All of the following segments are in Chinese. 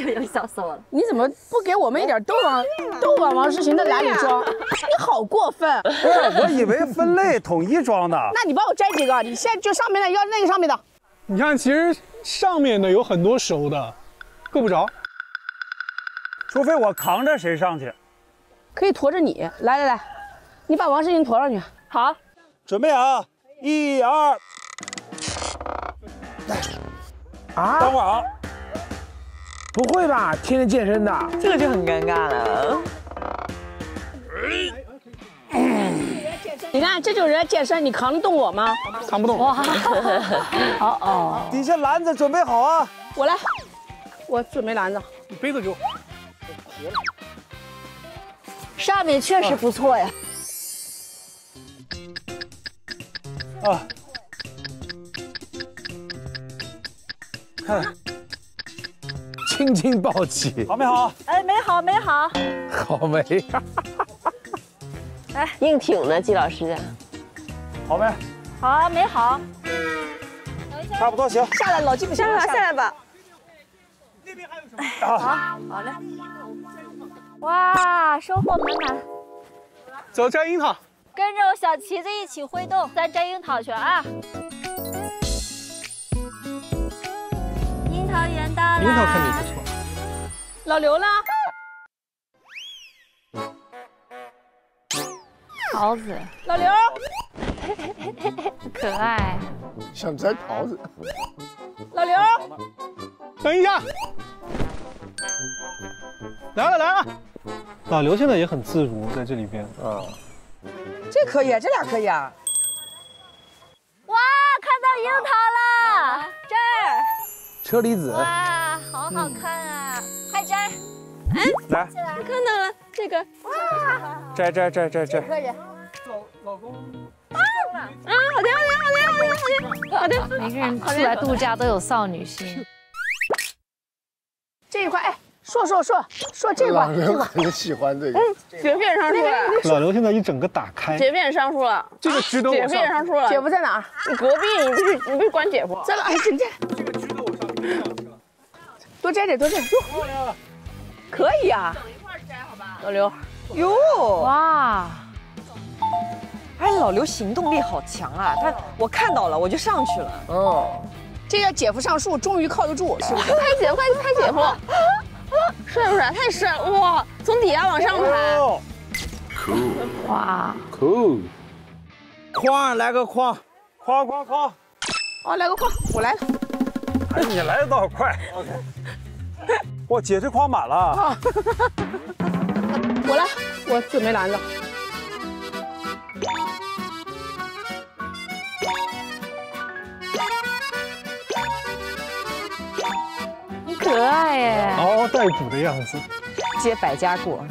又笑死我了。 你怎么不给我们一点都往王诗晴的篮里装？你好过分！ 不是，我以为分类统一装的。 那你帮我摘几个？你现在就上面的，要那个上面的。 你看，其实上面的有很多熟的，够不着。 除非我扛着谁上去。 可以驮着你。来，你把王诗晴驮上去。 好， 准备啊，1、2。 啊？ 等会儿啊。 不会吧？天天健身的， 这个就很尴尬了。 你看，这就是人家健身，你扛得动我吗？ 扛不动。 哇！哦， 底下篮子准备好啊！ 我来，我准备篮子。 你杯子给我。 上面确实不错呀。 啊，看， 轻轻抱起， 好没好？ 哎，没好，没好。 好没？ 来， 硬挺呢，季老师。 好没？ 好，没好。 差不多行。 下来，老季不行， 下来吧。 好，好嘞。哇，收获满满。 走，摘樱桃。 跟着我小旗子一起挥动，咱摘樱桃去啊！樱桃园到了。 樱桃看着不错。 老刘呢？ 桃子， 老刘， 可爱。 想摘桃子。 老刘， 等一下。来了。老刘现在也很自如在这里边啊。 这可以，这俩可以啊。 哇，看到樱桃了，这儿。 车厘子。 哇，好好看啊！快摘。 来， 看到了这个。 哇， 摘。 可以。 老公。 好的。 每个人出来度假都有少女心。 这一块，哎，说这块， 老刘很喜欢这个。 截片上树了。 老刘现在一整个打开。 截片上树了。 这个值得我上。 截片上树了。 姐夫在哪儿？ 你隔壁，你不去管姐夫？ 在哪？哎，这这个值得我上去了。 多摘点。 可以啊。等一块摘好吧。老刘。哟。 哇。 哎，老刘行动力好强啊！我看到了，我就上去了。 哦。 这个姐夫上树终于靠得住，是不是？ 拍姐夫，拍姐夫，帅不帅？太帅了！哇，从底下往上拍。 哇 ，cool。 框来个框。 哦，来个框，我来了。 哎，你来的倒快。OK。哇，姐这筐满了。 我来，我准备篮子。 可爱耶！ 嗷嗷待哺的样子。 接百家果。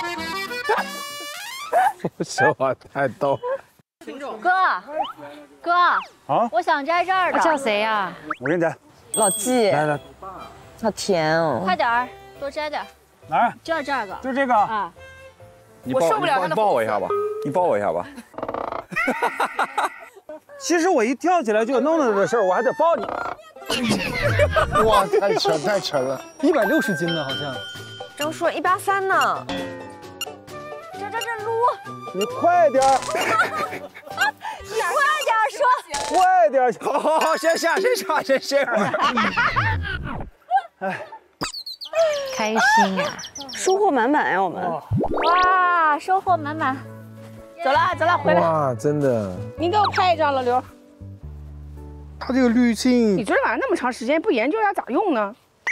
小花太逗。 哥， 啊， 我想摘这儿的。叫谁呀？ 我给你摘。 老季。 来， 好甜哦。 快点儿，多摘点。 来， 这个。 就这个啊。 我受不了他的。 你抱我一下吧，你抱我一下吧。 其实我一跳起来就有弄的事儿，我还得抱你。 哇，太沉了 ，160斤呢，好像。 张硕183呢。 这撸。 你快点儿。 你快点说。 快点儿。 好，先下。 哎， 开心啊！ 收获满满呀，我们。 哇，收获满满。 走了，回来。 哇，真的。 您给我拍一张，老刘。 它这个滤镜， 你昨天晚上那么长时间不研究一下咋用呢？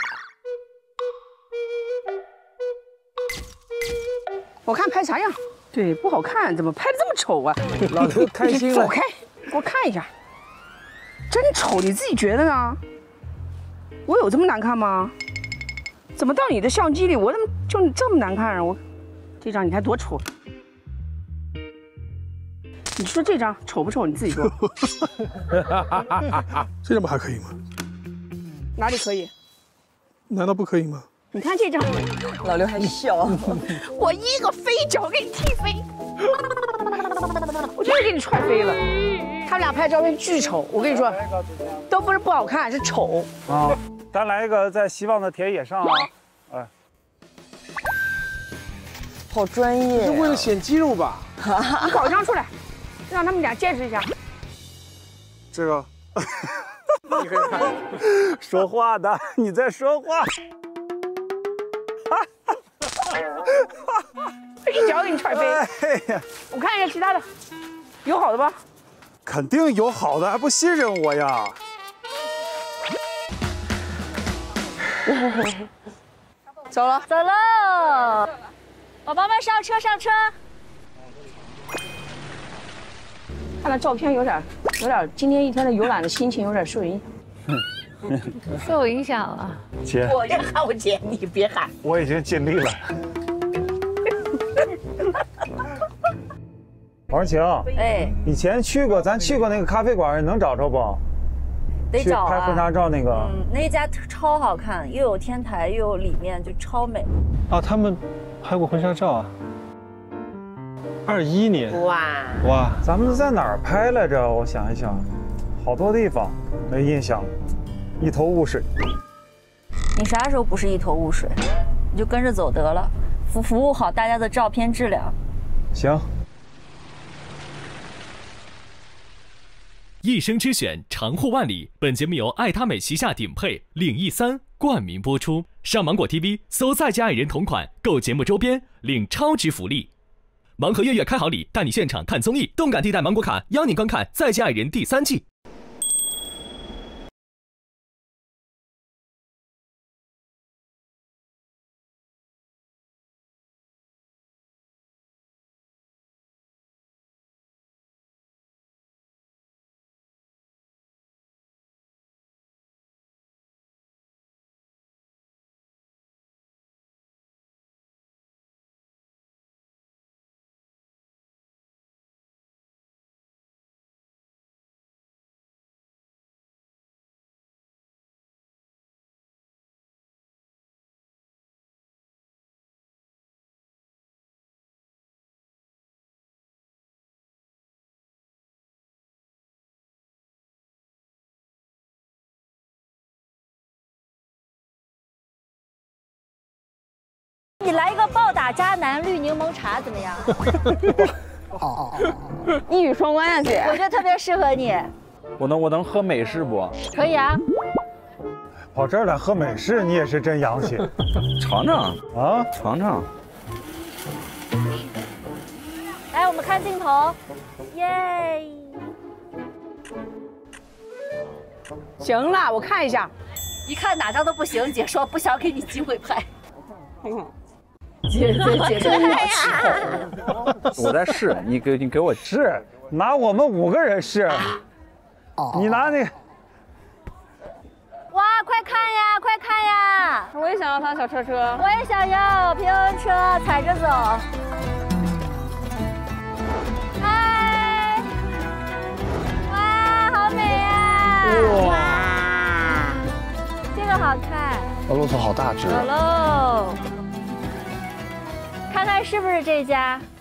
我看拍啥样？对，不好看，怎么拍的这么丑啊？ 老刘开心了。 走开，给我看一下。真丑，你自己觉得呢？我有这么难看吗？怎么到你的相机里，我怎么就这么难看啊？我这张你看多丑。你说这张丑不丑？你自己说。 这张不还可以吗？ 哪里可以？ 难道不可以吗？ 你看这张， 老刘还笑。 我一个飞脚给你踢飞，我就是给你踹飞了。他们俩拍照片巨丑，我跟你说，都不是不好看，是丑。 啊，咱来一个在希望的田野上好专业、 是为了显肌肉吧？ 你搞一张出来，让他们俩见识一下。 这个，说话的，你在说话。 一脚给你踹飞。 哎呀， 我看一下其他的，有好的吧？ 肯定有好的，还不信任我呀？ 走了。 走喽，宝宝们上车上车。 看了照片有点，今天一天的游览的心情有点受影响。 受影响了。 姐， 我就喊我姐，你别喊。 我已经尽力了。王晴， 哎， 以前咱去过那个咖啡馆，能找着不？ 得找啊。 去拍婚纱照那个。 那家超好看，又有天台，又有里面，就超美。 啊，他们拍过婚纱照啊。21年。哇！ 咱们在哪儿拍来着？我想一想，好多地方没印象，一头雾水。 你啥时候不是一头雾水？你就跟着走得了，服务好大家的照片质量。 行。 一生之选，长获万里。本节目由爱他美旗下顶配领益3冠名播出。上芒果 TV 搜在家爱人同款，购节目周边领超值福利。盲盒月月开好礼，带你现场看综艺，动感地带芒果卡邀你观看《在家爱人》第3季。 你来一个暴打渣男绿柠檬茶怎么样？ 一语双关啊，姐。 我觉得特别适合你。 我能喝美式不？ 可以啊。 跑这儿来喝美式，你也是真洋气。 尝尝啊， 尝尝。 来，我们看镜头，耶！ 行了，我看一下。 一看哪张都不行，姐说不想给你机会拍。 姐真的我在试，你给我试，拿我们5个人试。你拿那个。 哇，快看呀，快看呀！ 我也想要他小车车。 我也想要平衡车，踩着走。嗨！哇，好美啊！哇，这个好看。 骆驼好大只。 走喽，看看是不是这家。